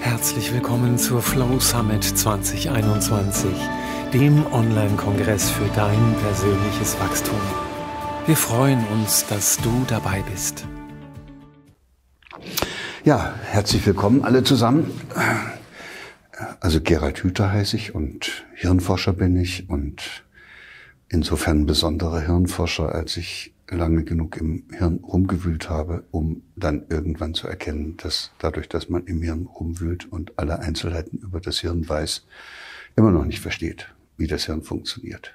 Herzlich willkommen zur Flow Summit 2021, dem Online-Kongress für dein persönliches Wachstum. Wir freuen uns, dass du dabei bist. Ja, herzlich willkommen alle zusammen. Also Gerald Hüther heiße ich und Hirnforscher bin ich und insofern ein besonderer Hirnforscher, als ich lange genug im Hirn rumgewühlt habe, um dann irgendwann zu erkennen, dass dadurch, dass man im Hirn rumwühlt und alle Einzelheiten über das Hirn weiß, immer noch nicht versteht, wie das Hirn funktioniert.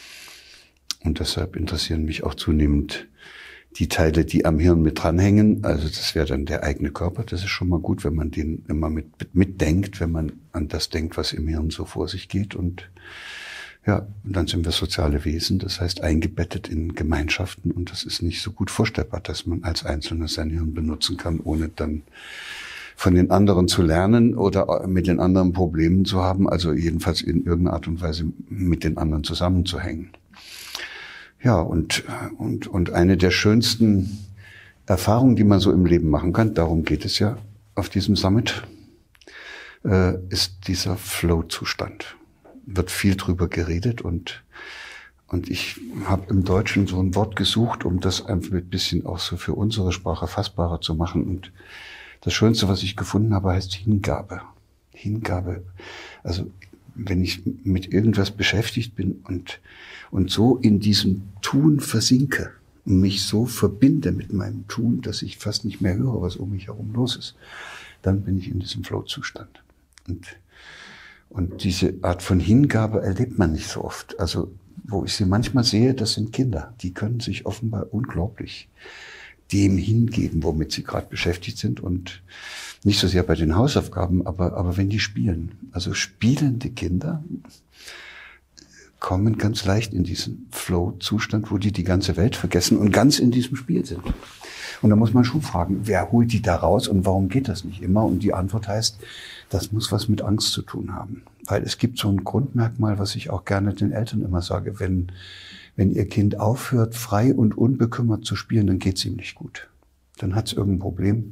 Und deshalb interessieren mich auch zunehmend die Teile, die am Hirn mit dranhängen. Also das wäre dann der eigene Körper. Das ist schon mal gut, wenn man den immer mitdenkt, wenn man an das denkt, was im Hirn so vor sich geht. Und ja, und dann sind wir soziale Wesen, das heißt eingebettet in Gemeinschaften. Und das ist nicht so gut vorstellbar, dass man als Einzelner sein Hirn benutzen kann, ohne dann von den anderen zu lernen oder mit den anderen Problemen zu haben. Also jedenfalls in irgendeiner Art und Weise mit den anderen zusammenzuhängen. Ja, und eine der schönsten Erfahrungen, die man so im Leben machen kann, darum geht es ja auf diesem Summit, ist dieser Flow-Zustand. Wird viel drüber geredet und ich habe im Deutschen so ein Wort gesucht, um das einfach ein bisschen auch so für unsere Sprache fassbarer zu machen. Und das Schönste, was ich gefunden habe, heißt Hingabe. Hingabe. Also wenn ich mit irgendwas beschäftigt bin und so in diesem Tun versinke und mich so verbinde mit meinem Tun, dass ich fast nicht mehr höre, was um mich herum los ist, dann bin ich in diesem Flow-Zustand. Und diese Art von Hingabe erlebt man nicht so oft. Also wo ich sie manchmal sehe, das sind Kinder. Die können sich offenbar unglaublich dem hingeben, womit sie gerade beschäftigt sind. Und nicht so sehr bei den Hausaufgaben, aber wenn die spielen. Also spielende Kinder kommen ganz leicht in diesen Flow-Zustand, wo die ganze Welt vergessen und ganz in diesem Spiel sind. Und da muss man schon fragen, wer holt die da raus und warum geht das nicht immer? Und die Antwort heißt, das muss was mit Angst zu tun haben. Weil es gibt so ein Grundmerkmal, was ich auch gerne den Eltern immer sage, wenn ihr Kind aufhört, frei und unbekümmert zu spielen, dann geht's ihm nicht gut. Dann hat's irgendein Problem,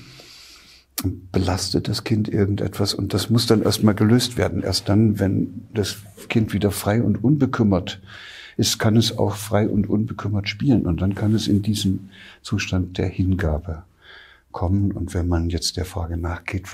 belastet das Kind irgendetwas und das muss dann erstmal gelöst werden. Erst dann, wenn das Kind wieder frei und unbekümmert ist, kann es auch frei und unbekümmert spielen und dann kann es in diesen Zustand der Hingabe kommen. Und wenn man jetzt der Frage nachgeht,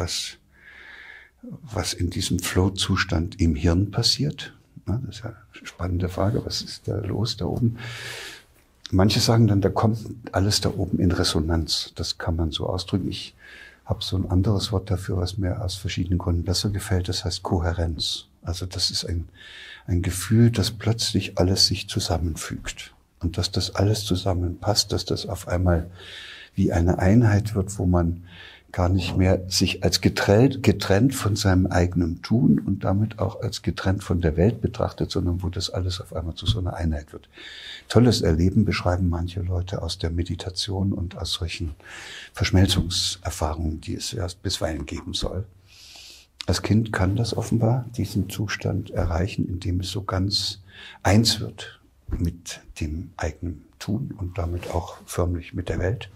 was in diesem Flow-Zustand im Hirn passiert, das ist ja eine spannende Frage, was ist da los da oben? Manche sagen dann, da kommt alles da oben in Resonanz. Das kann man so ausdrücken. Ich habe so ein anderes Wort dafür, was mir aus verschiedenen Gründen besser gefällt. Das heißt Kohärenz. Also das ist ein Gefühl, dass plötzlich alles sich zusammenfügt und dass das alles zusammenpasst, dass das auf einmal wie eine Einheit wird, wo man gar nicht mehr sich als getrennt von seinem eigenen Tun und damit auch als getrennt von der Welt betrachtet, sondern wo das alles auf einmal zu so einer Einheit wird. Tolles Erleben beschreiben manche Leute aus der Meditation und aus solchen Verschmelzungserfahrungen, die es erst bisweilen geben soll. Als Kind kann das offenbar diesen Zustand erreichen, indem es so ganz eins wird mit dem eigenen Tun und damit auch förmlich mit der Welt.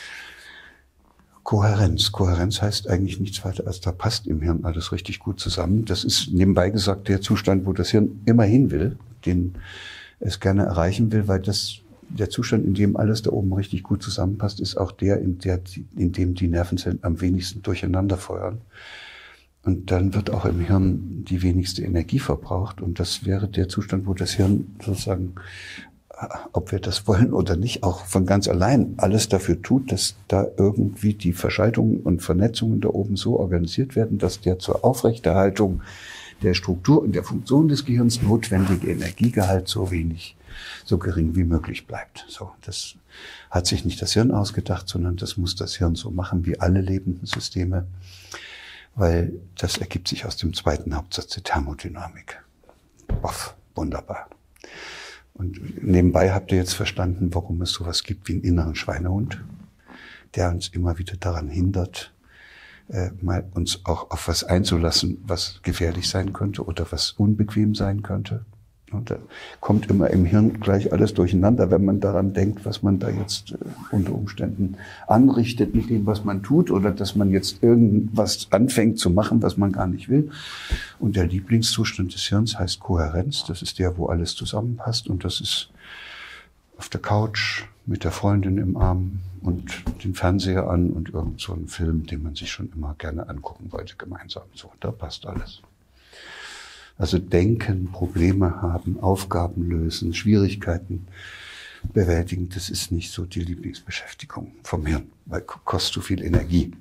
Kohärenz. Kohärenz heißt eigentlich nichts weiter als, da passt im Hirn alles richtig gut zusammen. Das ist nebenbei gesagt der Zustand, wo das Hirn immer hin will, den es gerne erreichen will, weil der Zustand, in dem alles da oben richtig gut zusammenpasst, ist auch der, in dem die Nervenzellen am wenigsten durcheinander feuern. Und dann wird auch im Hirn die wenigste Energie verbraucht. Und das wäre der Zustand, wo das Hirn sozusagen, ob wir das wollen oder nicht, auch von ganz allein alles dafür tut, dass da irgendwie die Verschaltungen und Vernetzungen da oben so organisiert werden, dass der zur Aufrechterhaltung der Struktur und der Funktion des Gehirns notwendige Energiegehalt so gering wie möglich bleibt. So, das hat sich nicht das Hirn ausgedacht, sondern das muss das Hirn so machen wie alle lebenden Systeme, weil das ergibt sich aus dem zweiten Hauptsatz der Thermodynamik. Boff, wunderbar. Und nebenbei habt ihr jetzt verstanden, warum es sowas gibt wie einen inneren Schweinehund, der uns immer wieder daran hindert, mal uns auch auf was einzulassen, was gefährlich sein könnte oder was unbequem sein könnte. Und da kommt immer im Hirn gleich alles durcheinander, wenn man daran denkt, was man da jetzt unter Umständen anrichtet mit dem, was man tut, oder dass man jetzt irgendwas anfängt zu machen, was man gar nicht will. Und der Lieblingszustand des Hirns heißt Kohärenz. Das ist der, wo alles zusammenpasst. Und das ist auf der Couch mit der Freundin im Arm und den Fernseher an und irgend so einen Film, den man sich schon immer gerne angucken wollte, gemeinsam. So, da passt alles. Also denken, Probleme haben, Aufgaben lösen, Schwierigkeiten bewältigen, das ist nicht so die Lieblingsbeschäftigung vom Hirn, weil kostet zu viel Energie.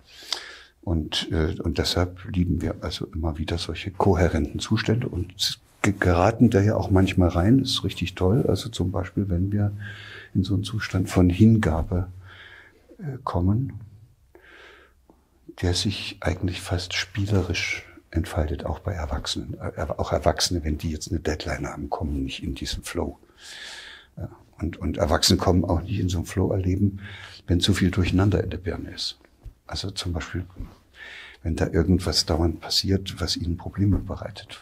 Und deshalb lieben wir also immer wieder solche kohärenten Zustände und geraten da ja auch manchmal rein, das ist richtig toll. Also zum Beispiel, wenn wir in so einen Zustand von Hingabe kommen, der sich eigentlich fast spielerisch entfaltet, auch bei Erwachsenen. Aber auch Erwachsene, wenn die jetzt eine Deadline haben, kommen nicht in diesen Flow. Und Erwachsene kommen auch nicht in so einen Flow erleben, wenn zu viel Durcheinander in der Birne ist. Also zum Beispiel, wenn da irgendwas dauernd passiert, was ihnen Probleme bereitet,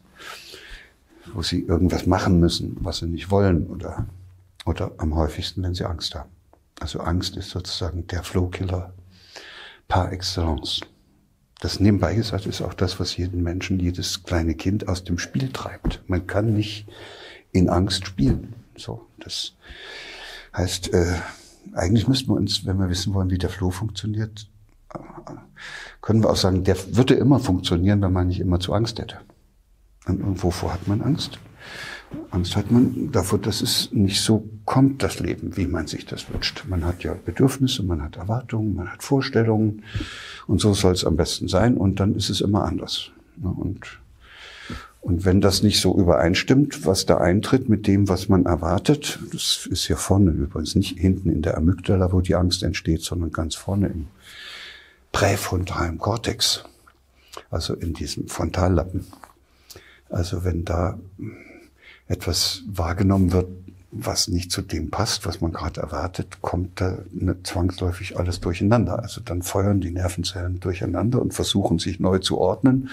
wo sie irgendwas machen müssen, was sie nicht wollen, oder am häufigsten, wenn sie Angst haben. Also Angst ist sozusagen der Flow-Killer par excellence. Das nebenbei gesagt ist auch das, was jeden Menschen, jedes kleine Kind aus dem Spiel treibt. Man kann nicht in Angst spielen. So, das heißt, eigentlich müssten wir uns, wenn wir wissen wollen, wie der Flow funktioniert, können wir auch sagen, der würde immer funktionieren, wenn man nicht immer zu Angst hätte. Und wovor hat man Angst? Angst hat man davor, dass es nicht so kommt, das Leben, wie man sich das wünscht. Man hat ja Bedürfnisse, man hat Erwartungen, man hat Vorstellungen und so soll es am besten sein und dann ist es immer anders. Und wenn das nicht so übereinstimmt, was da eintritt mit dem, was man erwartet, das ist hier vorne übrigens, nicht hinten in der Amygdala, wo die Angst entsteht, sondern ganz vorne im präfrontalen Kortex, also in diesem Frontallappen. Also wenn da etwas wahrgenommen wird, was nicht zu dem passt, was man gerade erwartet, kommt da zwangsläufig alles durcheinander. Also dann feuern die Nervenzellen durcheinander und versuchen sich neu zu ordnen.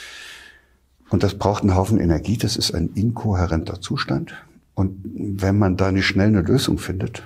Und das braucht einen Haufen Energie, das ist ein inkohärenter Zustand. Und wenn man da nicht schnell eine Lösung findet,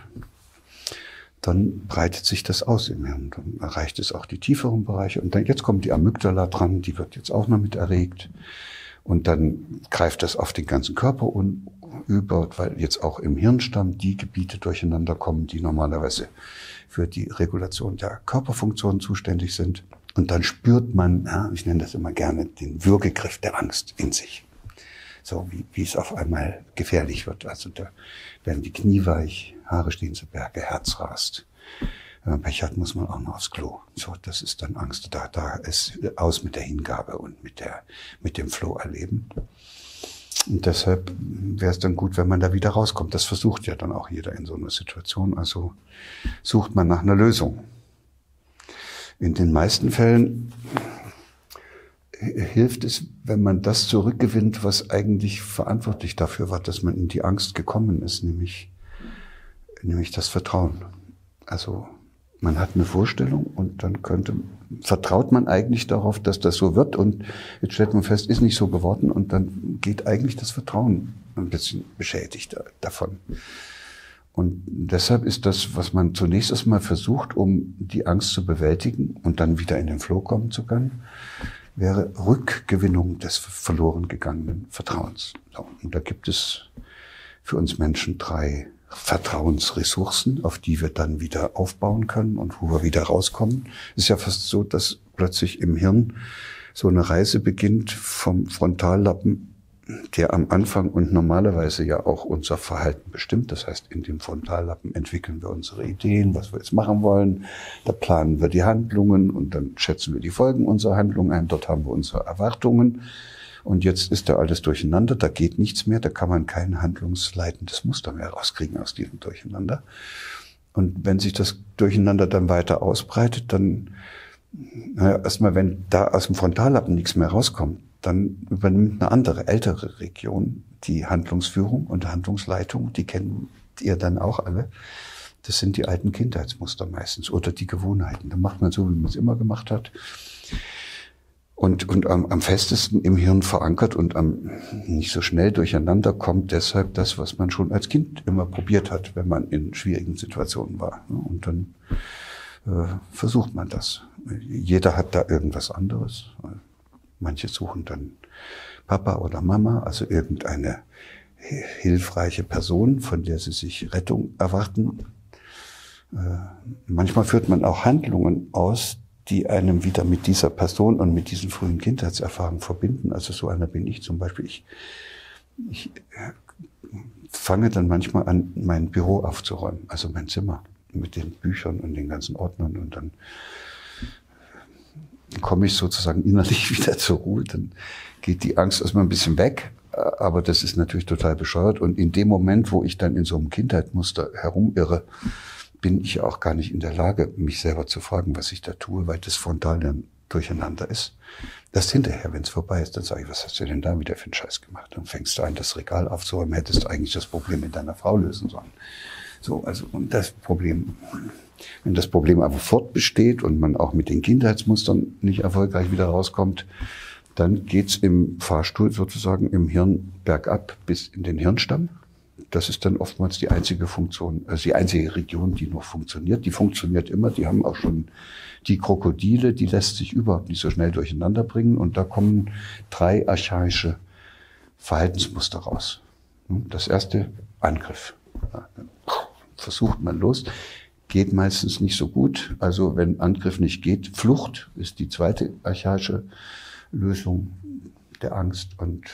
dann breitet sich das aus im Hirn. Dann erreicht es auch die tieferen Bereiche. Und dann, jetzt kommt die Amygdala dran, die wird jetzt auch noch mit erregt. Und dann greift das auf den ganzen Körper über, weil jetzt auch im Hirnstamm die Gebiete durcheinander kommen, die normalerweise für die Regulation der Körperfunktionen zuständig sind. Und dann spürt man, ja, ich nenne das immer gerne, den Würgegriff der Angst in sich. So wie es auf einmal gefährlich wird. Also da werden die Knie weich, Haare stehen zu Berge, Herz rast. Wenn man Pech hat, muss man auch noch aufs Klo. So, das ist dann Angst. Da ist aus mit der Hingabe und mit dem Flow erleben. Und deshalb wäre es dann gut, wenn man da wieder rauskommt. Das versucht ja dann auch jeder in so einer Situation. Also sucht man nach einer Lösung. In den meisten Fällen hilft es, wenn man das zurückgewinnt, was eigentlich verantwortlich dafür war, dass man in die Angst gekommen ist, nämlich das Vertrauen. Also man hat eine Vorstellung und dann vertraut man eigentlich darauf, dass das so wird und jetzt stellt man fest, ist nicht so geworden und dann geht eigentlich das Vertrauen ein bisschen beschädigt davon. Und deshalb ist das, was man zunächst erstmal versucht, um die Angst zu bewältigen und dann wieder in den Flow kommen zu können, wäre Rückgewinnung des verloren gegangenen Vertrauens. Und da gibt es für uns Menschen 3 Vertrauensressourcen, auf die wir dann wieder aufbauen können und wo wir wieder rauskommen. Es ist ja fast so, dass plötzlich im Hirn so eine Reise beginnt vom Frontallappen, der am Anfang und normalerweise ja auch unser Verhalten bestimmt. Das heißt, in dem Frontallappen entwickeln wir unsere Ideen, was wir jetzt machen wollen. Da planen wir die Handlungen und dann schätzen wir die Folgen unserer Handlungen ein. Dort haben wir unsere Erwartungen. Und jetzt ist da alles durcheinander, da geht nichts mehr, da kann man kein handlungsleitendes Muster mehr rauskriegen aus diesem Durcheinander. Und wenn sich das Durcheinander dann weiter ausbreitet, dann, erstmal, wenn da aus dem Frontallappen nichts mehr rauskommt, dann übernimmt eine andere, ältere Region die Handlungsführung und Handlungsleitung, die kennt ihr dann auch alle. Das sind die alten Kindheitsmuster meistens oder die Gewohnheiten. Da macht man so, wie man es immer gemacht hat. Und am festesten im Hirn verankert und am nicht so schnell durcheinander kommt deshalb das, was man schon als Kind immer probiert hat, wenn man in schwierigen Situationen war. Und dann versucht man das. Jeder hat da irgendwas anderes. Manche suchen dann Papa oder Mama, also irgendeine hilfreiche Person, von der sie sich Rettung erwarten. Manchmal führt man auch Handlungen aus, die einem wieder mit dieser Person und mit diesen frühen Kindheitserfahrungen verbinden. Also so einer bin ich zum Beispiel. Ich fange dann manchmal an, mein Büro aufzuräumen, also mein Zimmer mit den Büchern und den ganzen Ordnern, und dann komme ich sozusagen innerlich wieder zur Ruhe. Dann geht die Angst erstmal ein bisschen weg, aber das ist natürlich total bescheuert. Und in dem Moment, wo ich dann in so einem Kindheitsmuster herumirre, bin ich auch gar nicht in der Lage, mich selber zu fragen, was ich da tue, weil das Frontalhirn durcheinander ist. Erst hinterher, wenn es vorbei ist, dann sage ich, was hast du denn da wieder für einen Scheiß gemacht? Dann fängst du an, das Regal aufzuräumen, hättest du eigentlich das Problem mit deiner Frau lösen sollen. So, also, und das Problem, wenn das Problem aber fortbesteht und man auch mit den Kindheitsmustern nicht erfolgreich wieder rauskommt, dann geht's im Fahrstuhl sozusagen im Hirn bergab bis in den Hirnstamm. Das ist dann oftmals die einzige Funktion, also die einzige Region, die noch funktioniert. Die funktioniert immer. Die haben auch schon die Krokodile, die lässt sich überhaupt nicht so schnell durcheinander bringen. Und da kommen 3 archaische Verhaltensmuster raus. Das erste, Angriff. Dann versucht man los, geht meistens nicht so gut. Also wenn Angriff nicht geht, Flucht ist die zweite archaische Lösung der Angst.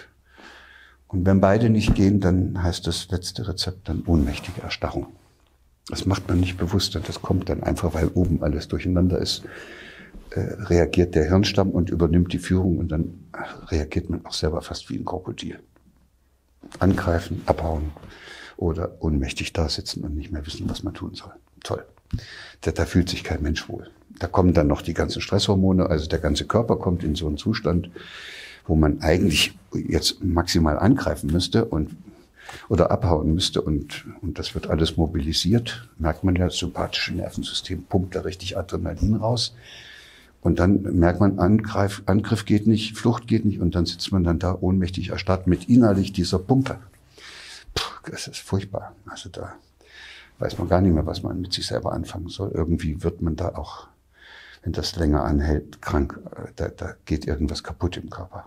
Und wenn beide nicht gehen, dann heißt das letzte Rezept dann ohnmächtige Erstarrung. Das macht man nicht bewusst, und das kommt dann einfach, weil oben alles durcheinander ist, reagiert der Hirnstamm und übernimmt die Führung, und dann reagiert man auch selber fast wie ein Krokodil. Angreifen, abhauen oder ohnmächtig da sitzen und nicht mehr wissen, was man tun soll. Toll. Da fühlt sich kein Mensch wohl. Da kommen dann noch die ganzen Stresshormone, also der ganze Körper kommt in so einen Zustand, wo man eigentlich jetzt maximal angreifen müsste oder abhauen müsste, und das wird alles mobilisiert. Merkt man ja, das sympathische Nervensystem pumpt da richtig Adrenalin raus. Und dann merkt man, Angriff geht nicht, Flucht geht nicht, und dann sitzt man dann da ohnmächtig erstarrt mit innerlich dieser Pumpe. Das ist furchtbar. Also da weiß man gar nicht mehr, was man mit sich selber anfangen soll. Irgendwie wird man da auch, wenn das länger anhält, krank. Da geht irgendwas kaputt im Körper.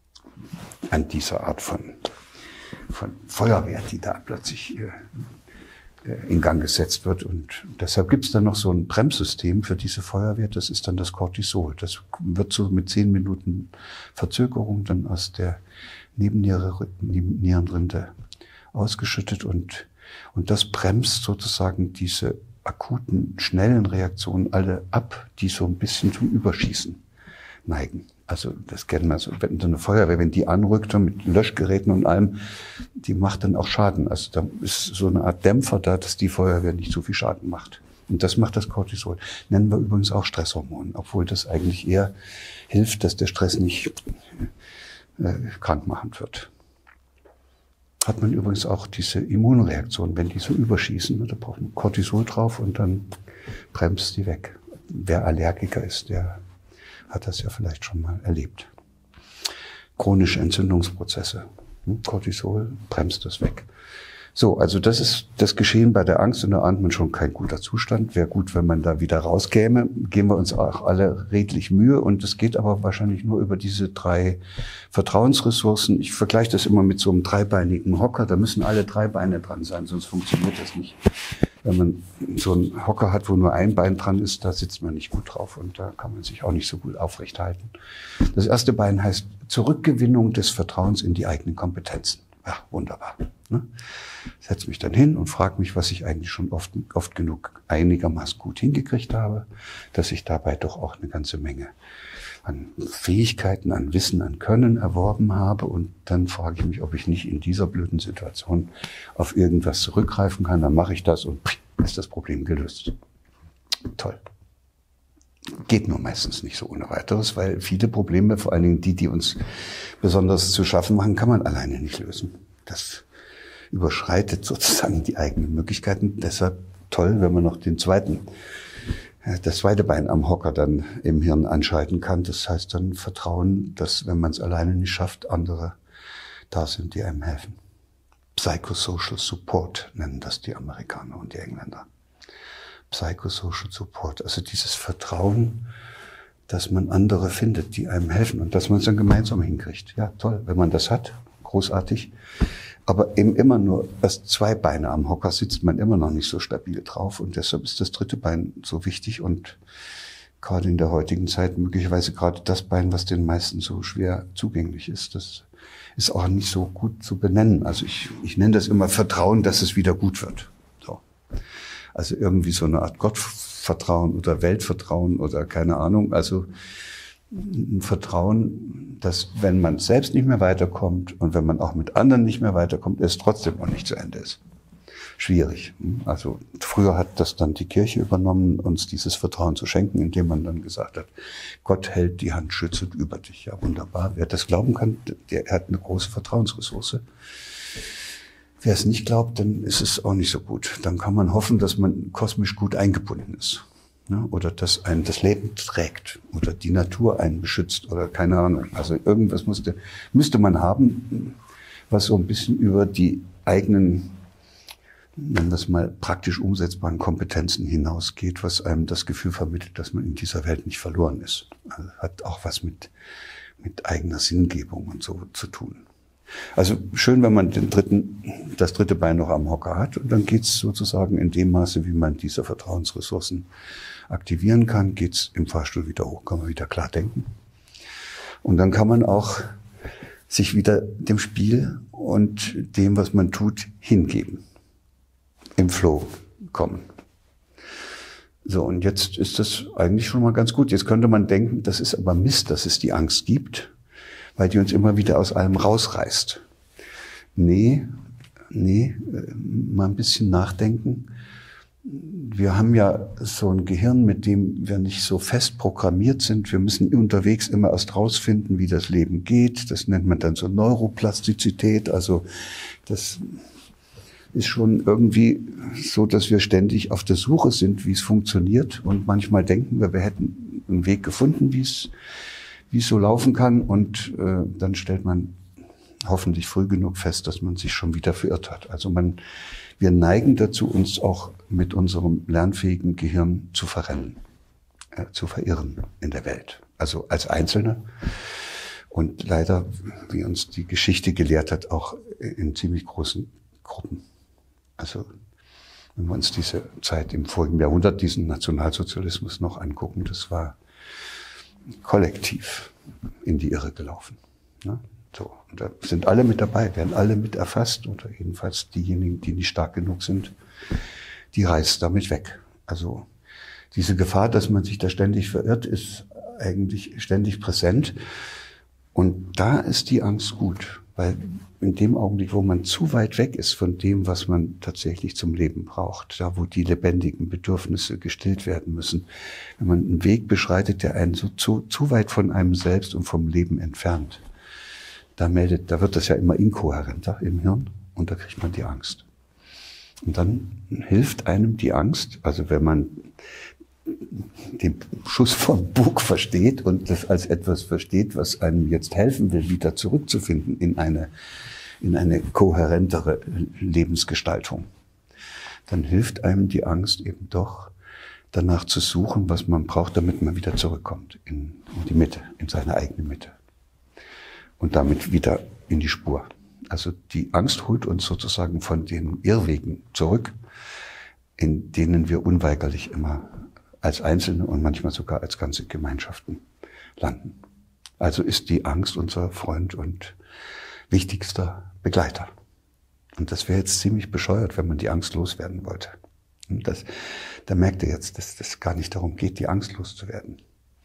An dieser Art von Feuerwehr, die da plötzlich in Gang gesetzt wird. Und deshalb gibt es dann noch so ein Bremssystem für diese Feuerwehr. Das ist dann das Cortisol. Das wird so mit 10 Minuten Verzögerung dann aus der Nebennierenrinde ausgeschüttet. Und das bremst sozusagen diese akuten, schnellen Reaktionen alle ab, die so ein bisschen zum Überschießen neigen. Also das kennen wir so, wenn so eine Feuerwehr, wenn die anrückt mit Löschgeräten und allem, die macht dann auch Schaden. Also da ist so eine Art Dämpfer da, dass die Feuerwehr nicht so viel Schaden macht. Und das macht das Cortisol. Nennen wir übrigens auch Stresshormon, obwohl das eigentlich eher hilft, dass der Stress nicht krankmachend wird. Hat man übrigens auch diese Immunreaktion, wenn die so überschießen, da braucht man Cortisol drauf und dann bremst die weg. Wer Allergiker ist, der hat das ja vielleicht schon mal erlebt. Chronische Entzündungsprozesse. Cortisol bremst das weg. So, also das ist das Geschehen bei der Angst, und da ahnt man schon kein guter Zustand. Wäre gut, wenn man da wieder rauskäme. Geben wir uns auch alle redlich Mühe, und es geht aber wahrscheinlich nur über diese 3 Vertrauensressourcen. Ich vergleiche das immer mit so einem 3-beinigen Hocker. Da müssen alle 3 Beine dran sein, sonst funktioniert das nicht. Wenn man so einen Hocker hat, wo nur ein Bein dran ist, da sitzt man nicht gut drauf, und da kann man sich auch nicht so gut aufrecht halten. Das erste Bein heißt Zurückgewinnung des Vertrauens in die eigenen Kompetenzen. Ja, wunderbar. Ne? Setze mich dann hin und frage mich, was ich eigentlich schon oft genug einigermaßen gut hingekriegt habe, dass ich dabei doch auch eine ganze Menge an Fähigkeiten, an Wissen, an Können erworben habe. Und dann frage ich mich, ob ich nicht in dieser blöden Situation auf irgendwas zurückgreifen kann. Dann mache ich das, und ist das Problem gelöst. Toll. Geht nur meistens nicht so ohne weiteres, weil viele Probleme, vor allen Dingen die uns besonders zu schaffen machen, kann man alleine nicht lösen. Das überschreitet sozusagen die eigenen Möglichkeiten. Deshalb toll, wenn man noch den zweiten das zweite Bein am Hocker dann im Hirn anschalten kann. Das heißt dann Vertrauen, dass, wenn man es alleine nicht schafft, andere da sind, die einem helfen. Psychosocial Support nennen das die Amerikaner und die Engländer. Psychosocial Support, also dieses Vertrauen, dass man andere findet, die einem helfen und dass man es dann gemeinsam hinkriegt. Ja, toll, wenn man das hat, großartig. Aber eben immer nur erst zwei Beine am Hocker sitzt man immer noch nicht so stabil drauf und deshalb ist das dritte Bein so wichtig und gerade in der heutigen Zeit möglicherweise gerade das Bein, was den meisten so schwer zugänglich ist. Das ist auch nicht so gut zu benennen. Also ich nenne das immer Vertrauen, dass es wieder gut wird. So. Also irgendwie so eine Art Gottvertrauen oder Weltvertrauen oder keine Ahnung. Also ein Vertrauen, dass wenn man selbst nicht mehr weiterkommt und wenn man auch mit anderen nicht mehr weiterkommt, es trotzdem noch nicht zu Ende ist. Schwierig. Also früher hat das dann die Kirche übernommen, uns dieses Vertrauen zu schenken, indem man dann gesagt hat, Gott hält die Hand schützend über dich. Ja, wunderbar. Wer das glauben kann, der hat eine große Vertrauensressource. Wer es nicht glaubt, dann ist es auch nicht so gut. Dann kann man hoffen, dass man kosmisch gut eingebunden ist. Ja, oder dass einen das Leben trägt oder die Natur einen beschützt oder keine Ahnung. Also irgendwas müsste man haben, was so ein bisschen über die eigenen, nennen wir es mal, praktisch umsetzbaren Kompetenzen hinausgeht, was einem das Gefühl vermittelt, dass man in dieser Welt nicht verloren ist. Also hat auch was mit eigener Sinngebung und so zu tun. Also schön, wenn man das dritte Bein noch am Hocker hat und dann geht's sozusagen in dem Maße, wie man diese Vertrauensressourcen aktivieren kann, geht's im Fahrstuhl wieder hoch, kann man wieder klar denken. Und dann kann man auch sich wieder dem Spiel und dem, was man tut, hingeben. Im Flow kommen. So, und jetzt ist das eigentlich schon mal ganz gut. Jetzt könnte man denken, das ist aber Mist, dass es die Angst gibt, weil die uns immer wieder aus allem rausreißt. Nee, mal ein bisschen nachdenken. Wir haben ja so ein Gehirn, mit dem wir nicht so fest programmiert sind. Wir müssen unterwegs immer erst rausfinden, wie das Leben geht. Das nennt man dann so Neuroplastizität. Also das ist schon irgendwie so, dass wir ständig auf der Suche sind, wie es funktioniert. Und manchmal denken wir wir hätten einen Weg gefunden, wie es so laufen kann. Und dann stellt man hoffentlich früh genug fest, dass man sich schon wieder verirrt hat. Also wir neigen dazu, uns auch mit unserem lernfähigen Gehirn zu verrennen, zu verirren in der Welt. Also als Einzelne und leider, wie uns die Geschichte gelehrt hat, auch in ziemlich großen Gruppen. Also wenn wir uns diese Zeit im vorigen Jahrhundert, diesen Nationalsozialismus noch angucken, das war kollektiv in die Irre gelaufen. Ne? So, und da sind alle mit dabei, werden alle mit erfasst oder jedenfalls diejenigen, die nicht stark genug sind, die reißt damit weg. Also diese Gefahr, dass man sich da ständig verirrt, ist eigentlich ständig präsent. Und da ist die Angst gut, weil in dem Augenblick, wo man zu weit weg ist von dem, was man tatsächlich zum Leben braucht, da wo die lebendigen Bedürfnisse gestillt werden müssen, wenn man einen Weg beschreitet, der einen so zu weit von einem selbst und vom Leben entfernt, da wird das ja immer inkohärenter im Hirn und da kriegt man die Angst. Und dann hilft einem die Angst, also wenn man den Schuss vom Bug versteht und das als etwas versteht, was einem jetzt helfen will, wieder zurückzufinden in eine kohärentere Lebensgestaltung, dann hilft einem die Angst eben doch, danach zu suchen, was man braucht, damit man wieder zurückkommt in die Mitte, in seine eigene Mitte. Und damit wieder in die Spur. Also die Angst holt uns sozusagen von den Irrwegen zurück, in denen wir unweigerlich immer als Einzelne und manchmal sogar als ganze Gemeinschaften landen. Also ist die Angst unser Freund und wichtigster Begleiter. Und das wäre jetzt ziemlich bescheuert, wenn man die Angst loswerden wollte. Und da merkt ihr jetzt, dass das gar nicht darum geht, die Angst loszuwerden.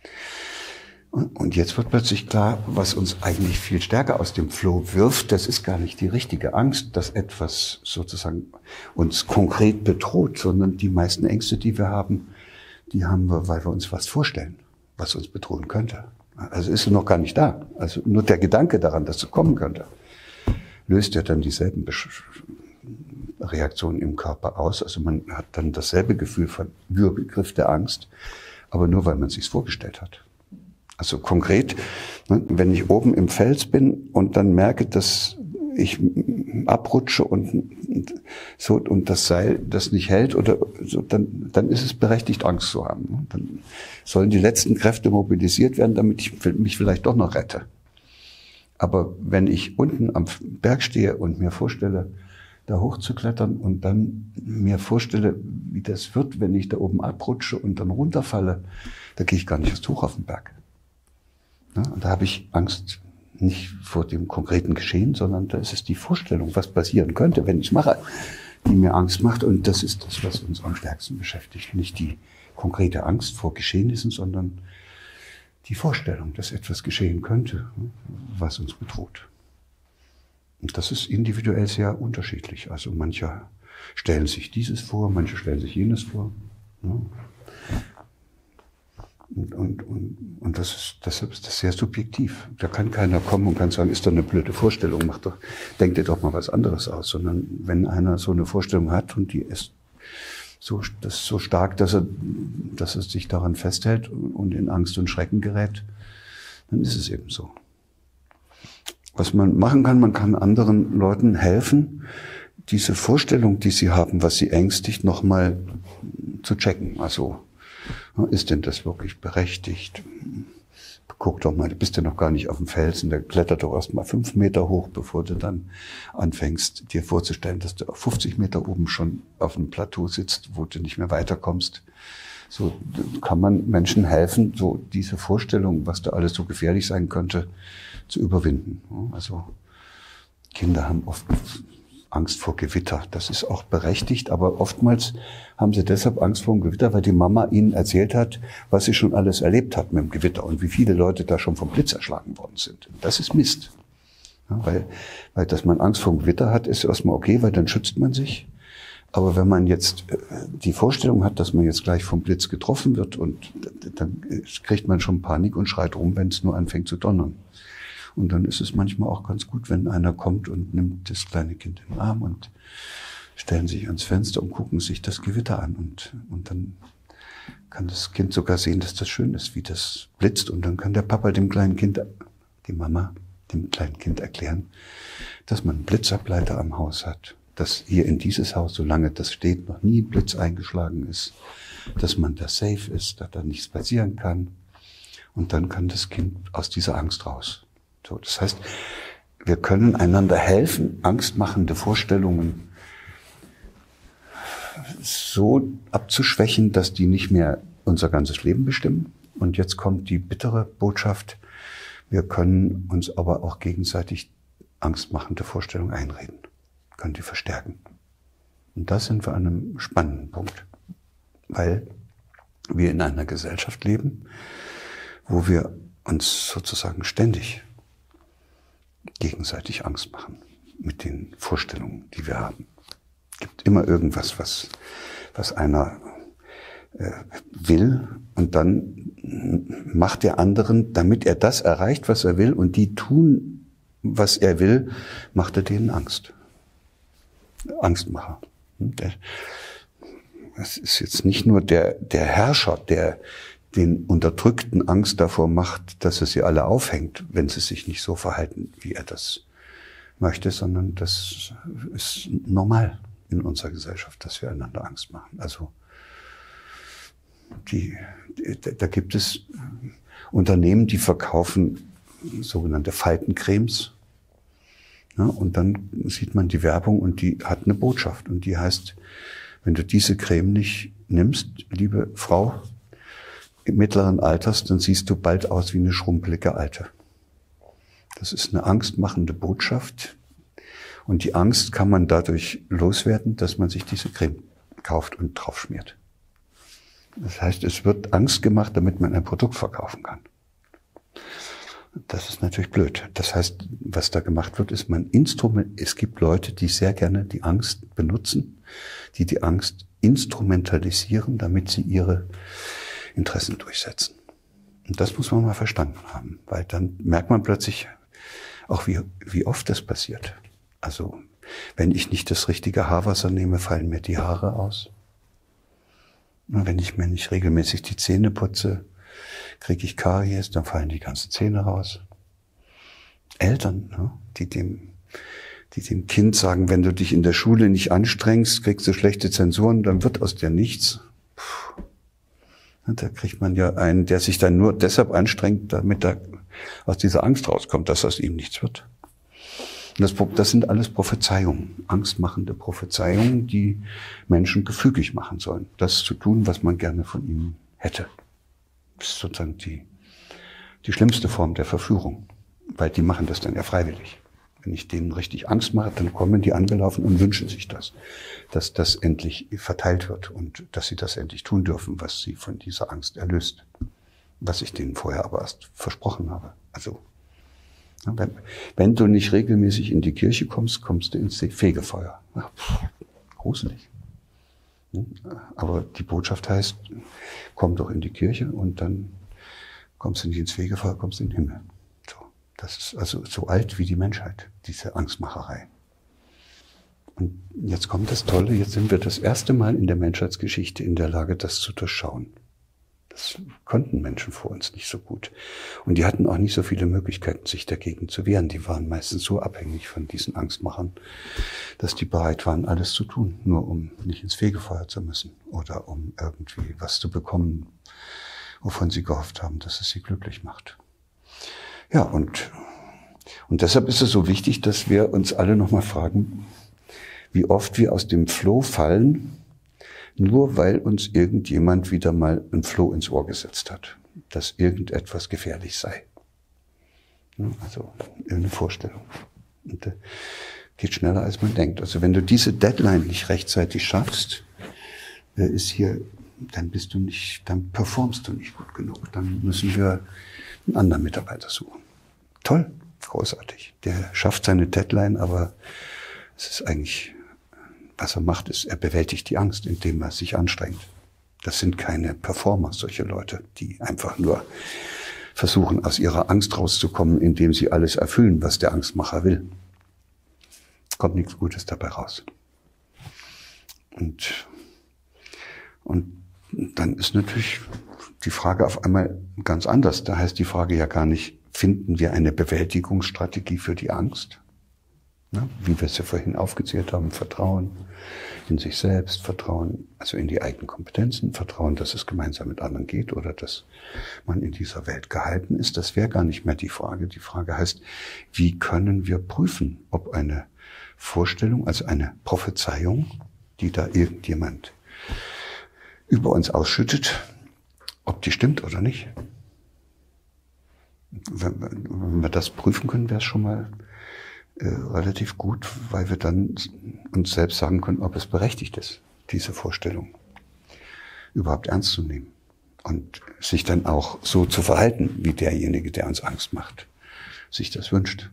Und jetzt wird plötzlich klar, was uns eigentlich viel stärker aus dem Flow wirft, das ist gar nicht die richtige Angst, dass etwas sozusagen uns konkret bedroht, sondern die meisten Ängste, die haben wir, weil wir uns was vorstellen, was uns bedrohen könnte. Also ist es noch gar nicht da. Also nur der Gedanke daran, dass es kommen könnte, löst ja dann dieselben Reaktion im Körper aus. Also man hat dann dasselbe Gefühl von Würgegriff der Angst, aber nur, weil man es sich vorgestellt hat. Also konkret, wenn ich oben im Fels bin und dann merke, dass ich abrutsche und das Seil das nicht hält oder so, dann ist es berechtigt, Angst zu haben. Dann sollen die letzten Kräfte mobilisiert werden, damit ich mich vielleicht doch noch rette. Aber wenn ich unten am Berg stehe und mir vorstelle, da hochzuklettern und dann mir vorstelle, wie das wird, wenn ich da oben abrutsche und dann runterfalle, da gehe ich gar nicht erst hoch auf den Berg. Ja, und da habe ich Angst nicht vor dem konkreten Geschehen, sondern da ist es die Vorstellung, was passieren könnte, wenn ich es mache, die mir Angst macht. Und das ist das, was uns am stärksten beschäftigt. Nicht die konkrete Angst vor Geschehnissen, sondern die Vorstellung, dass etwas geschehen könnte, was uns bedroht. Und das ist individuell sehr unterschiedlich. Also manche stellen sich dieses vor, manche stellen sich jenes vor. Und deshalb ist das sehr subjektiv. Da kann keiner kommen und kann sagen, ist doch eine blöde Vorstellung, denk dir doch mal was anderes aus. Sondern wenn einer so eine Vorstellung hat und die ist so stark, dass er sich daran festhält und in Angst und Schrecken gerät, dann ist es eben so. Was man machen kann, man kann anderen Leuten helfen, diese Vorstellung, die sie haben, was sie ängstigt, nochmal zu checken. Also, ist denn das wirklich berechtigt? Guck doch mal, du bist ja noch gar nicht auf dem Felsen, da klettert doch erst mal 5 Meter hoch, bevor du dann anfängst, dir vorzustellen, dass du auf 50 Meter oben schon auf einem Plateau sitzt, wo du nicht mehr weiterkommst. So kann man Menschen helfen, so diese Vorstellung, was da alles so gefährlich sein könnte, zu überwinden. Also Kinder haben oft Angst vor Gewitter. Das ist auch berechtigt, aber oftmals haben sie deshalb Angst vor dem Gewitter, weil die Mama ihnen erzählt hat, was sie schon alles erlebt hat mit dem Gewitter und wie viele Leute da schon vom Blitz erschlagen worden sind. Das ist Mist. Ja, weil dass man Angst vor dem Gewitter hat, ist erstmal okay, weil dann schützt man sich. Aber wenn man jetzt die Vorstellung hat, dass man jetzt gleich vom Blitz getroffen wird, und dann kriegt man schon Panik und schreit rum, wenn es nur anfängt zu donnern. Und dann ist es manchmal auch ganz gut, wenn einer kommt und nimmt das kleine Kind in den Arm und stellen sich ans Fenster und gucken sich das Gewitter an. Und dann kann das Kind sogar sehen, dass das schön ist, wie das blitzt. Und dann kann der Papa dem kleinen Kind, die Mama dem kleinen Kind erklären, dass man einen Blitzableiter am Haus hat. Dass hier in dieses Haus, solange das steht, noch nie ein Blitz eingeschlagen ist. Dass man da safe ist, dass da nichts passieren kann. Und dann kann das Kind aus dieser Angst raus. So, das heißt, wir können einander helfen, angstmachende Vorstellungen so abzuschwächen, dass die nicht mehr unser ganzes Leben bestimmen. Und jetzt kommt die bittere Botschaft, wir können uns aber auch gegenseitig angstmachende Vorstellungen einreden, können die verstärken. Und da sind wir an einem spannenden Punkt, weil wir in einer Gesellschaft leben, wo wir uns sozusagen ständig gegenseitig Angst machen mit den Vorstellungen, die wir haben. Es gibt immer irgendwas, was einer will, und dann macht der anderen, damit er das erreicht, was er will, und die tun, was er will, macht er denen Angst. Angstmacher. Es ist jetzt nicht nur der Herrscher, der den Unterdrückten Angst davor macht, dass er sie alle aufhängt, wenn sie sich nicht so verhalten, wie er das möchte, sondern das ist normal in unserer Gesellschaft, dass wir einander Angst machen. Also da gibt es Unternehmen, die verkaufen sogenannte Faltencremes. Ja, und dann sieht man die Werbung und die hat eine Botschaft. Und die heißt, wenn du diese Creme nicht nimmst, liebe Frau im mittleren Alters, dann siehst du bald aus wie eine schrumpelige Alte. Das ist eine angstmachende Botschaft. Und die Angst kann man dadurch loswerden, dass man sich diese Creme kauft und draufschmiert. Das heißt, es wird Angst gemacht, damit man ein Produkt verkaufen kann. Das ist natürlich blöd. Das heißt, was da gemacht wird, ist es gibt Leute, die sehr gerne die Angst benutzen, die Angst instrumentalisieren, damit sie ihre Interessen durchsetzen. Und das muss man mal verstanden haben, weil dann merkt man plötzlich auch, wie oft das passiert. Also Wenn ich nicht das richtige Haarwasser nehme, fallen mir die Haare aus. Wenn ich mir nicht regelmäßig die Zähne putze, kriege ich Karies, dann fallen die ganzen Zähne raus. Eltern, ne, die dem Kind sagen, wenn du dich in der Schule nicht anstrengst, kriegst du schlechte Zensuren, dann wird aus dir nichts. Da kriegt man ja einen, der sich dann nur deshalb anstrengt, damit er aus dieser Angst rauskommt, dass aus ihm nichts wird. Das sind alles Prophezeiungen, angstmachende Prophezeiungen, die Menschen gefügig machen sollen, das zu tun, was man gerne von ihnen hätte. Das ist sozusagen die schlimmste Form der Verführung, weil die machen das dann ja freiwillig. Wenn ich denen richtig Angst mache, dann kommen die angelaufen und wünschen sich das, dass das endlich verteilt wird und dass sie das endlich tun dürfen, was sie von dieser Angst erlöst, was ich denen vorher aber erst versprochen habe. Also wenn du nicht regelmäßig in die Kirche kommst, kommst du ins Fegefeuer. Gruselig. Aber die Botschaft heißt, komm doch in die Kirche und dann kommst du nicht ins Fegefeuer, kommst in den Himmel. So, das ist also so alt wie die Menschheit, diese Angstmacherei. Und jetzt kommt das Tolle, jetzt sind wir das erste Mal in der Menschheitsgeschichte in der Lage, das zu durchschauen. Das konnten Menschen vor uns nicht so gut. Und die hatten auch nicht so viele Möglichkeiten, sich dagegen zu wehren. Die waren meistens so abhängig von diesen Angstmachern, dass die bereit waren, alles zu tun, nur um nicht ins Fegefeuer zu müssen oder um irgendwie was zu bekommen, wovon sie gehofft haben, dass es sie glücklich macht. Ja, und deshalb ist es so wichtig, dass wir uns alle nochmal fragen, wie oft wir aus dem Floh fallen, nur weil uns irgendjemand wieder mal ein Floh ins Ohr gesetzt hat, dass irgendetwas gefährlich sei. Also eine Vorstellung. Und geht schneller, als man denkt. Also wenn du diese Deadline nicht rechtzeitig schaffst, dann performst du nicht gut genug. Dann müssen wir einen anderen Mitarbeiter suchen. Toll, großartig. Der schafft seine Deadline, aber es ist eigentlich, was er macht, ist, er bewältigt die Angst, indem er sich anstrengt. Das sind keine Performer, solche Leute, die einfach nur versuchen, aus ihrer Angst rauszukommen, indem sie alles erfüllen, was der Angstmacher will. Kommt nichts Gutes dabei raus. Und dann ist natürlich die Frage auf einmal ganz anders. Da heißt die Frage ja gar nicht, finden wir eine Bewältigungsstrategie für die Angst? Ja, wie wir es ja vorhin aufgezählt haben, Vertrauen in sich selbst, Vertrauen also in die eigenen Kompetenzen, Vertrauen, dass es gemeinsam mit anderen geht oder dass man in dieser Welt gehalten ist. Das wäre gar nicht mehr die Frage. Die Frage heißt, wie können wir prüfen, ob eine Vorstellung, also eine Prophezeiung, die da irgendjemand über uns ausschüttet, ob die stimmt oder nicht. Wenn wir das prüfen können, wäre es schon mal relativ gut, weil wir dann uns selbst sagen können, ob es berechtigt ist, diese Vorstellung überhaupt ernst zu nehmen und sich dann auch so zu verhalten, wie derjenige, der uns Angst macht, sich das wünscht.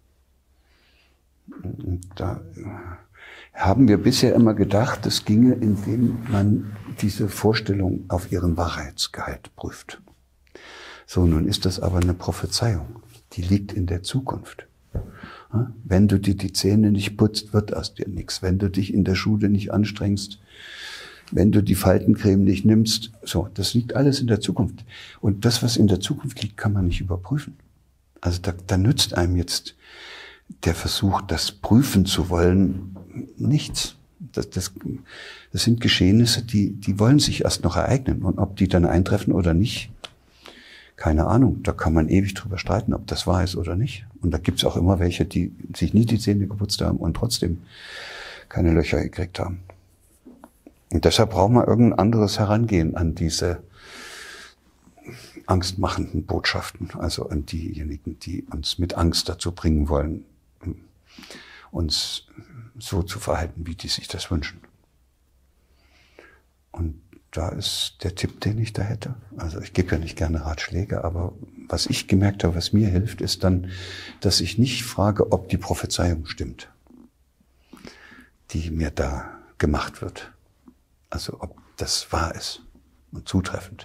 Und da haben wir bisher immer gedacht, es ginge, indem man diese Vorstellung auf ihren Wahrheitsgehalt prüft. So, nun ist das aber eine Prophezeiung, die liegt in der Zukunft. Wenn du dir die Zähne nicht putzt, wird aus dir nichts. Wenn du dich in der Schule nicht anstrengst, wenn du die Faltencreme nicht nimmst, so, das liegt alles in der Zukunft. Und das, was in der Zukunft liegt, kann man nicht überprüfen. Also da nützt einem jetzt der Versuch, das prüfen zu wollen, nichts. Das sind Geschehnisse, die wollen sich erst noch ereignen. Und ob die dann eintreffen oder nicht, keine Ahnung. Da kann man ewig drüber streiten, ob das wahr ist oder nicht. Und da gibt's auch immer welche, die sich nie die Zähne geputzt haben und trotzdem keine Löcher gekriegt haben. Und deshalb brauchen wir irgendein anderes Herangehen an diese angstmachenden Botschaften, also an diejenigen, die uns mit Angst dazu bringen wollen, uns so zu verhalten, wie die sich das wünschen. Und da ist der Tipp, den ich da hätte. Also ich gebe ja nicht gerne Ratschläge, aber was ich gemerkt habe, was mir hilft, ist dann, dass ich nicht frage, ob die Prophezeiung stimmt, die mir da gemacht wird. Also ob das wahr ist und zutreffend.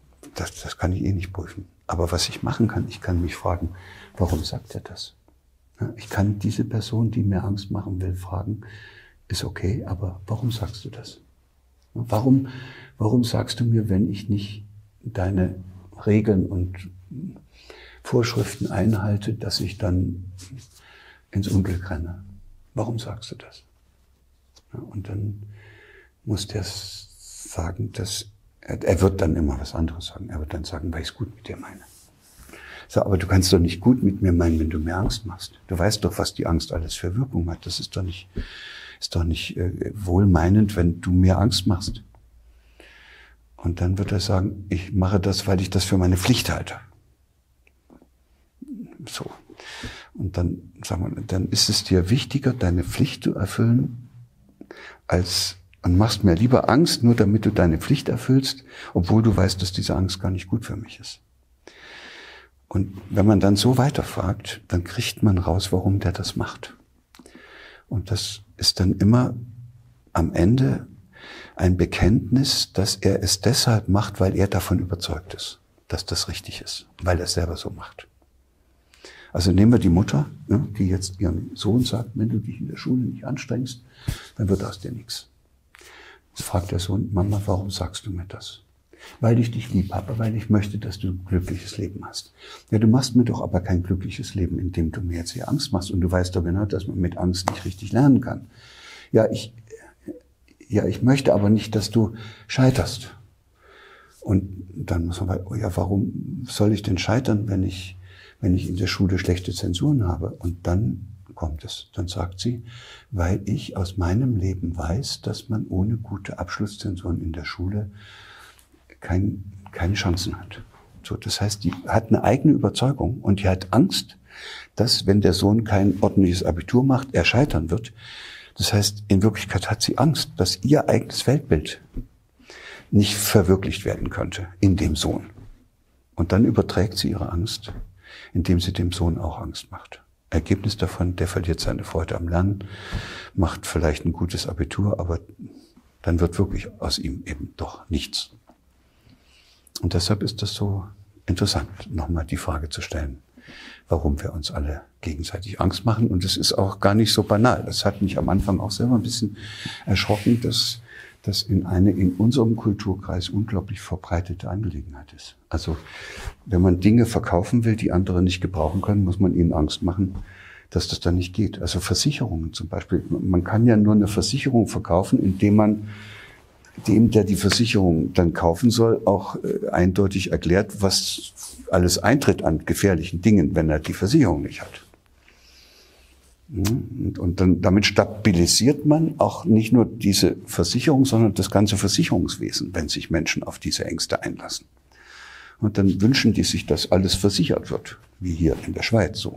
Das kann ich eh nicht prüfen. Aber was ich machen kann, ich kann mich fragen, warum sagt er das? Ich kann diese Person, die mir Angst machen will, fragen, ist okay, aber warum sagst du das? Warum sagst du mir, wenn ich nicht deine Regeln und Vorschriften einhalte, dass ich dann ins Unglück renne? Warum sagst du das? Und dann muss der sagen, dass er wird dann immer was anderes sagen. Er wird dann sagen, weil ich es gut mit dir meine. So, aber du kannst doch nicht gut mit mir meinen, wenn du mir Angst machst. Du weißt doch, was die Angst alles für Wirkung hat. Das ist doch nicht wohlmeinend, wenn du mir Angst machst. Und dann wird er sagen, ich mache das, weil ich das für meine Pflicht halte. So. Und dann, sagen wir, dann ist es dir wichtiger, deine Pflicht zu erfüllen, und machst mir lieber Angst, nur damit du deine Pflicht erfüllst, obwohl du weißt, dass diese Angst gar nicht gut für mich ist. Und wenn man dann so weiterfragt, dann kriegt man raus, warum der das macht. Und das ist dann immer am Ende ein Bekenntnis, dass er es deshalb macht, weil er davon überzeugt ist, dass das richtig ist, weil er es selber so macht. Also nehmen wir die Mutter, die jetzt ihrem Sohn sagt, wenn du dich in der Schule nicht anstrengst, dann wird aus dir nichts. Jetzt fragt der Sohn, Mama, warum sagst du mir das? Weil ich dich lieb habe, weil ich möchte, dass du ein glückliches Leben hast. Ja, du machst mir doch aber kein glückliches Leben, indem du mir jetzt hier Angst machst. Und du weißt doch genau, dass man mit Angst nicht richtig lernen kann. Ja, ich möchte aber nicht, dass du scheiterst. Und dann muss man sagen, ja, warum soll ich denn scheitern, wenn ich in der Schule schlechte Zensuren habe? Und dann kommt es. Dann sagt sie, weil ich aus meinem Leben weiß, dass man ohne gute Abschlusszensuren in der Schule keine Chancen hat. So, das heißt, die hat eine eigene Überzeugung und die hat Angst, dass, wenn der Sohn kein ordentliches Abitur macht, er scheitern wird. Das heißt, in Wirklichkeit hat sie Angst, dass ihr eigenes Weltbild nicht verwirklicht werden könnte in dem Sohn. Und dann überträgt sie ihre Angst, indem sie dem Sohn auch Angst macht. Ergebnis davon, der verliert seine Freude am Lernen, macht vielleicht ein gutes Abitur, aber dann wird wirklich aus ihm eben doch nichts. Und deshalb ist das so interessant, nochmal die Frage zu stellen, warum wir uns alle gegenseitig Angst machen. Und es ist auch gar nicht so banal. Das hat mich am Anfang auch selber ein bisschen erschrocken, dass das in unserem Kulturkreis unglaublich verbreitete Angelegenheit ist. Also wenn man Dinge verkaufen will, die andere nicht gebrauchen können, muss man ihnen Angst machen, dass das dann nicht geht. Also Versicherungen zum Beispiel. Man kann ja nur eine Versicherung verkaufen, indem man dem, der die Versicherung dann kaufen soll, auch eindeutig erklärt, was alles eintritt an gefährlichen Dingen, wenn er die Versicherung nicht hat. Und dann, damit stabilisiert man auch nicht nur diese Versicherung, sondern das ganze Versicherungswesen, wenn sich Menschen auf diese Ängste einlassen. Und dann wünschen die sich, dass alles versichert wird, wie hier in der Schweiz so.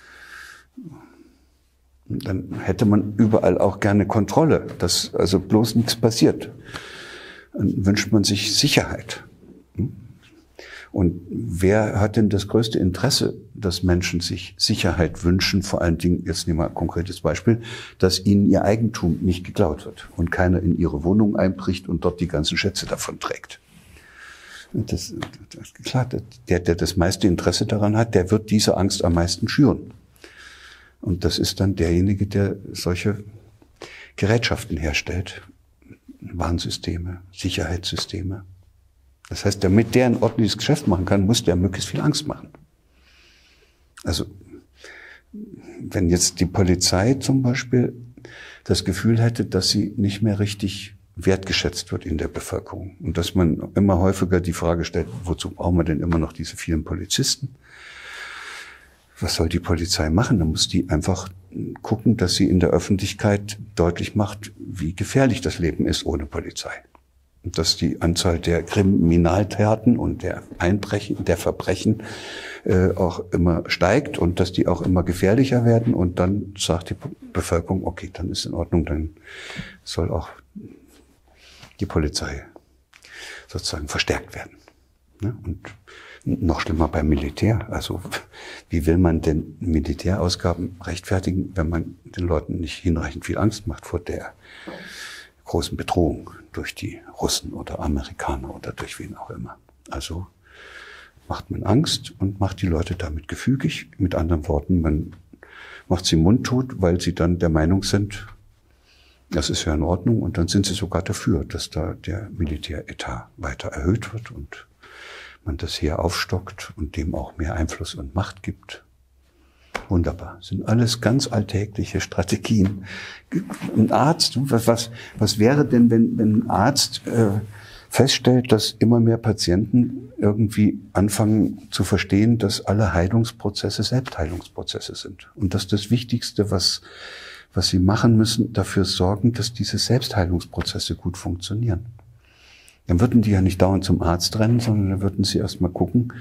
Und dann hätte man überall auch gerne Kontrolle, dass also bloß nichts passiert. Dann wünscht man sich Sicherheit. Und wer hat denn das größte Interesse, dass Menschen sich Sicherheit wünschen? Vor allen Dingen, jetzt nehmen wir ein konkretes Beispiel, dass ihnen ihr Eigentum nicht geklaut wird und keiner in ihre Wohnung einbricht und dort die ganzen Schätze davon trägt. Und das klar, der das meiste Interesse daran hat, der wird diese Angst am meisten schüren. Und das ist dann derjenige, der solche Gerätschaften herstellt, Warnsysteme, Sicherheitssysteme. Das heißt, damit der ein ordentliches Geschäft machen kann, muss der möglichst viel Angst machen. Also, wenn jetzt die Polizei zum Beispiel das Gefühl hätte, dass sie nicht mehr richtig wertgeschätzt wird in der Bevölkerung und dass man immer häufiger die Frage stellt, wozu brauchen wir denn immer noch diese vielen Polizisten? Was soll die Polizei machen? Da muss die einfach gucken, dass sie in der Öffentlichkeit deutlich macht, wie gefährlich das Leben ist ohne Polizei. Und dass die Anzahl der Kriminaltaten und der Verbrechen auch immer steigt und dass die auch immer gefährlicher werden. Und dann sagt die Bevölkerung, okay, dann ist in Ordnung, dann soll auch die Polizei sozusagen verstärkt werden. Und noch schlimmer beim Militär. Also wie will man denn Militärausgaben rechtfertigen, wenn man den Leuten nicht hinreichend viel Angst macht vor der großen Bedrohung durch die Russen oder Amerikaner oder durch wen auch immer. Also macht man Angst und macht die Leute damit gefügig. Mit anderen Worten, man macht sie mundtot, weil sie dann der Meinung sind, das ist ja in Ordnung. Und dann sind sie sogar dafür, dass da der Militäretat weiter erhöht wird und man das hier aufstockt und dem auch mehr Einfluss und Macht gibt. Wunderbar. Das sind alles ganz alltägliche Strategien. Ein Arzt, was wäre denn, wenn ein Arzt feststellt, dass immer mehr Patienten irgendwie anfangen zu verstehen, dass alle Heilungsprozesse Selbstheilungsprozesse sind. Und dass das Wichtigste, was sie machen müssen, dafür sorgen, dass diese Selbstheilungsprozesse gut funktionieren. Dann würden die ja nicht dauernd zum Arzt rennen, sondern dann würden sie erst mal gucken,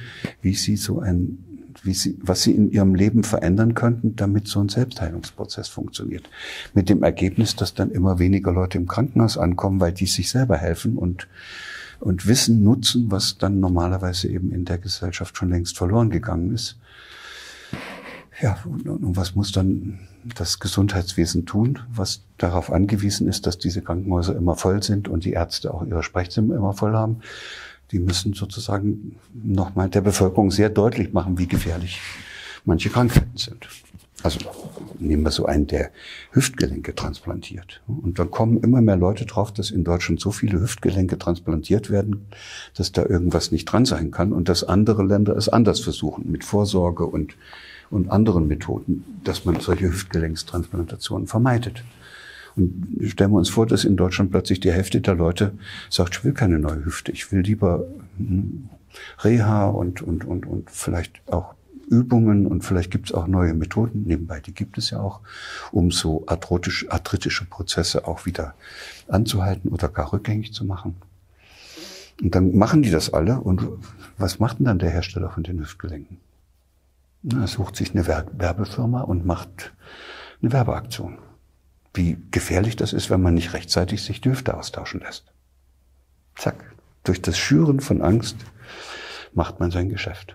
was sie in ihrem Leben verändern könnten, damit so ein Selbstheilungsprozess funktioniert. Mit dem Ergebnis, dass dann immer weniger Leute im Krankenhaus ankommen, weil die sich selber helfen und Wissen nutzen, was dann normalerweise eben in der Gesellschaft schon längst verloren gegangen ist. Ja, und was muss dann das Gesundheitswesen tun, was darauf angewiesen ist, dass diese Krankenhäuser immer voll sind und die Ärzte auch ihre Sprechzimmer immer voll haben? Die müssen sozusagen nochmal der Bevölkerung sehr deutlich machen, wie gefährlich manche Krankheiten sind. Also nehmen wir so einen, der Hüftgelenke transplantiert. Und dann kommen immer mehr Leute drauf, dass in Deutschland so viele Hüftgelenke transplantiert werden, dass da irgendwas nicht dran sein kann und dass andere Länder es anders versuchen, mit Vorsorge und anderen Methoden, dass man solche Hüftgelenkstransplantationen vermeidet. Und stellen wir uns vor, dass in Deutschland plötzlich die Hälfte der Leute sagt, ich will keine neue Hüfte, ich will lieber Reha und vielleicht auch Übungen und vielleicht gibt es auch neue Methoden, nebenbei, die gibt es ja auch, um so arthritische Prozesse auch wieder anzuhalten oder gar rückgängig zu machen. Und dann machen die das alle und was macht denn dann der Hersteller von den Hüftgelenken? Er sucht sich eine Werbefirma und macht eine Werbeaktion. Wie gefährlich das ist, wenn man nicht rechtzeitig sich die Hüfte austauschen lässt. Zack. Durch das Schüren von Angst macht man sein Geschäft.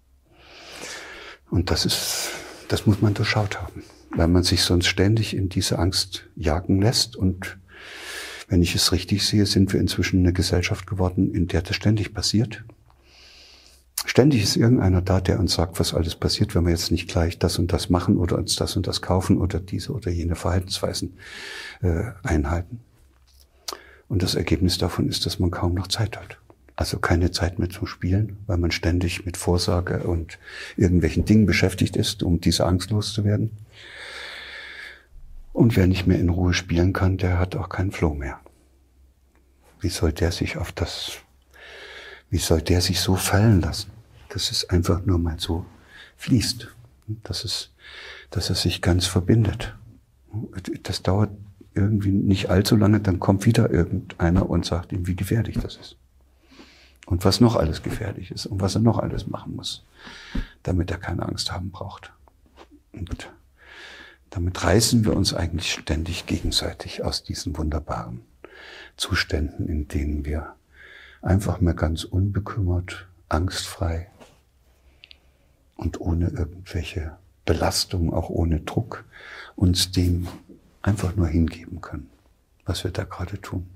Und das muss man durchschaut haben, weil man sich sonst ständig in diese Angst jagen lässt. Und wenn ich es richtig sehe, sind wir inzwischen eine Gesellschaft geworden, in der das ständig passiert. Ständig ist irgendeiner da, der uns sagt, was alles passiert, wenn wir jetzt nicht gleich das und das machen oder uns das und das kaufen oder diese oder jene Verhaltensweisen einhalten. Und das Ergebnis davon ist, dass man kaum noch Zeit hat. Also keine Zeit mehr zum Spielen, weil man ständig mit Vorsorge und irgendwelchen Dingen beschäftigt ist, um diese Angst loszuwerden. Und wer nicht mehr in Ruhe spielen kann, der hat auch keinen Flow mehr. Wie soll der sich so fallen lassen, dass es einfach nur mal so fließt, dass es sich ganz verbindet? Das dauert irgendwie nicht allzu lange, dann kommt wieder irgendeiner und sagt ihm, wie gefährlich das ist. Und was noch alles gefährlich ist und was er noch alles machen muss, damit er keine Angst haben braucht. Und damit reißen wir uns eigentlich ständig gegenseitig aus diesen wunderbaren Zuständen, in denen wir einfach mal ganz unbekümmert, angstfrei und ohne irgendwelche Belastung, auch ohne Druck, uns dem einfach nur hingeben können, was wir da gerade tun.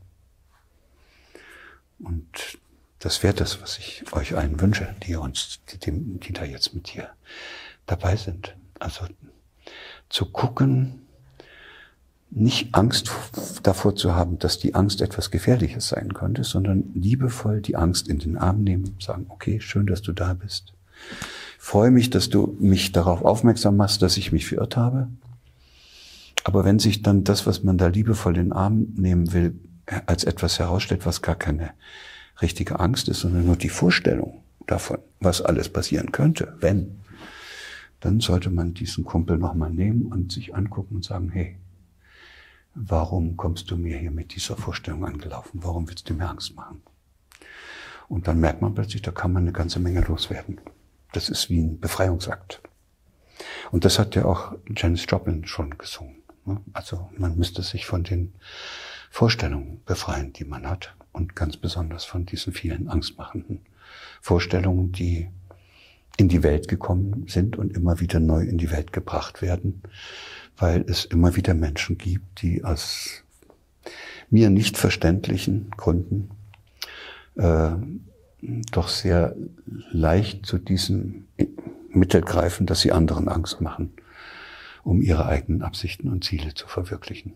Und das wäre das, was ich euch allen wünsche, die da jetzt mit hier dabei sind. Also zu gucken, nicht Angst davor zu haben, dass die Angst etwas Gefährliches sein könnte, sondern liebevoll die Angst in den Arm nehmen, sagen, okay, schön, dass du da bist. Freue mich, dass du mich darauf aufmerksam machst, dass ich mich verirrt habe. Aber wenn sich dann das, was man da liebevoll in den Arm nehmen will, als etwas herausstellt, was gar keine richtige Angst ist, sondern nur die Vorstellung davon, was alles passieren könnte, wenn, dann sollte man diesen Kumpel nochmal nehmen und sich angucken und sagen, hey, warum kommst du mir hier mit dieser Vorstellung angelaufen? Warum willst du mir Angst machen? Und dann merkt man plötzlich, da kann man eine ganze Menge loswerden. Das ist wie ein Befreiungsakt. Und das hat ja auch Janis Joplin schon gesungen. Also man müsste sich von den Vorstellungen befreien, die man hat. Und ganz besonders von diesen vielen angstmachenden Vorstellungen, die in die Welt gekommen sind und immer wieder neu in die Welt gebracht werden, weil es immer wieder Menschen gibt, die aus mir nicht verständlichen Gründen doch sehr leicht zu diesem Mittel greifen, dass sie anderen Angst machen um ihre eigenen Absichten und Ziele zu verwirklichen.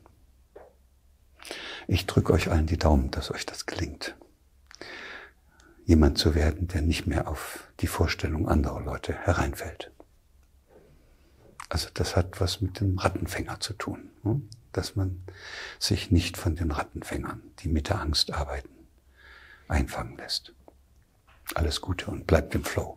Ich drücke euch allen die Daumen, dass euch das gelingt. Jemand zu werden, der nicht mehr auf die Vorstellung anderer Leute hereinfällt. Also das hat was mit dem Rattenfänger zu tun, dass man sich nicht von den Rattenfängern, die mit der Angst arbeiten, einfangen lässt. Alles Gute und bleibt im Flow.